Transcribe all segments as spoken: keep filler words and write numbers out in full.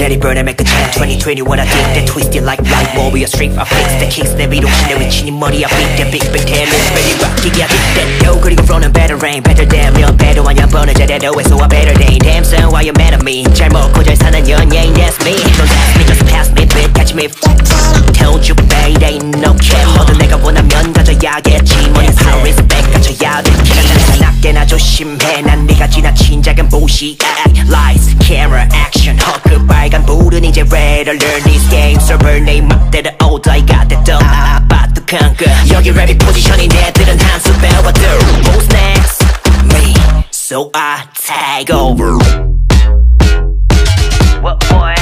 Let it burn and make a change. twenty twenty-one I think that twisted like light warrior strength I fix the kicks 내 위로 내 위치니 머리 I beat that big big tail let's ready rock 기계 I beat that yo 그리고 flow는 better rain better than real better 완전 번을 제대로 해서 I better day damn son why you mad at me 잘 먹고 잘 사는 연예인 that's me don't ask me just pass me bit catch me told you babe ain't no care 뭐든 내가 원하면 가져야겠지 money power respect 갖춰야 돼 기간 전에 낮게나 조심해 난 네가 지나친 작은 부시 lights camera action 헛그 빨간 불은 이제 red alert these games server 내 맘대로 all I got that dope 빠뚝한 거 여기 랩이 포지션이 내들은 한수 배워들 who's next me so I take over what boy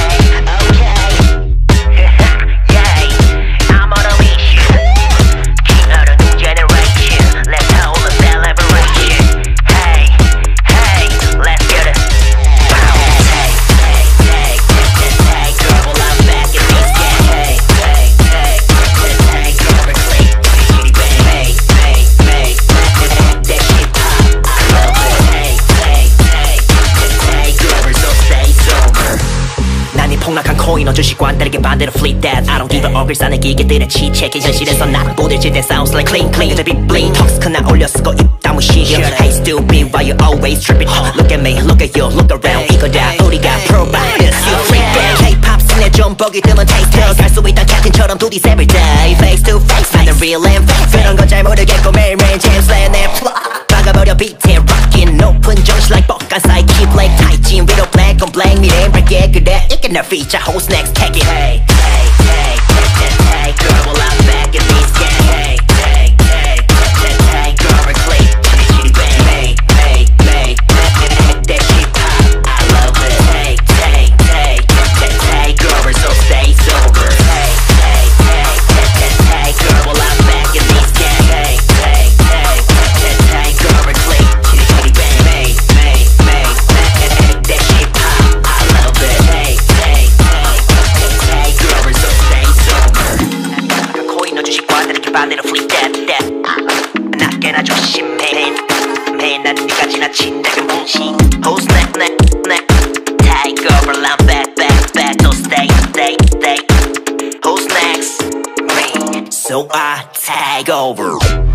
폭락한 코인 어주시 관다르게 반대로 flip that I don't give a 얼굴 싸는 기계들의 치체계 현실에서 나 부딪힐 때 sounds like clean clean 그저 빅블링 턱스크 나 올려 쓰고 입 다무시려 Hey stupid why you always tripping Look at me look at you look around 이거 다 우리가 providers You freak that K-pop 씬에 좀 보기 드문 taste 갈수 있던 캡틴처럼 do this every day Face to face 나는 real and fake 그런 건 잘 모르겠고 매일매일 잼슬해 내 plot 막아버려 beat에 rockin' 높은 정신 like 뻑간 사이 keep like 타이진 위로 black on black 미래엔 밝게 그래 이게 내 feature who's next take it hey hey hey hey hey girl well I'm back in this game hey hey hey hey hey girl we're clean chitty chitty bang hey hey hey that shit pop I love it hey hey hey hey hey girl we're so stay sober hey hey hey hey hey girl well I'm back in this game hey hey hey hey hey girl we're clean chitty chitty bang hey hey hey hey that shit pop I love it hey hey hey girl we're so stay sober 코인 넣어주시 관다르게 반대로 flip that that 낮게나 조심해 매일 난 네가 지나친 작은 뭉치 Who's next next next take over I'm back back back don't stay stay stay Who's next me so I take over